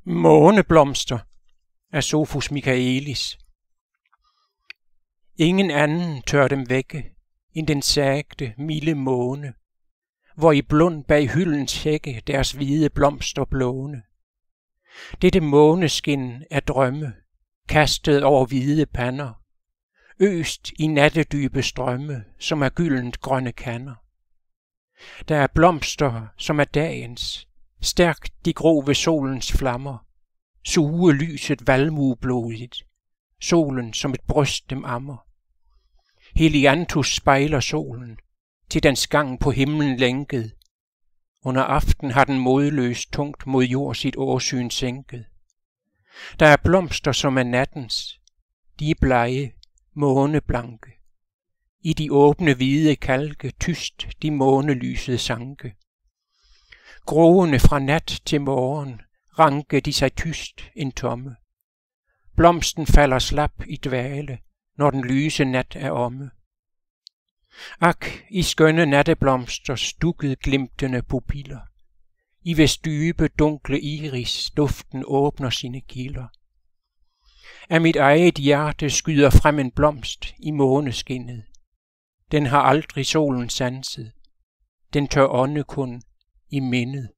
Måneblomster af Sophus Michaelis. Ingen anden tør dem vække end den sagte, milde måne, hvor i blund bag hyldens hække deres hvide blomster blåne. Dette måneskin er drømme, kastet over hvide pander, øst i nattedybe strømme, som er gyldent grønne kander. Der er blomster, som er dagens, stærkt de grå ved solens flammer, suge lyset valmueblodigt, solen som et bryst dem ammer. Helianthus spejler solen, til dens gang på himlen lænket. Under aften har den modløst tungt mod jord sit åsyn sænket. Der er blomster, som er nattens, de er blege, måneblanke. I de åbne hvide kalke tyst de månelyset sanke. Groende fra nat til morgen ranke de sig tyst en tomme. Blomsten falder slap i dvale, når den lyse nat er omme. Ak, i skønne natteblomster stukket glimtende pupiller. I hvis dybe, dunkle iris duften åbner sine kilder. Af mit eget hjerte skyder frem en blomst i måneskinnet. Den har aldrig solen sanset. Den tør ånde kun i mindet.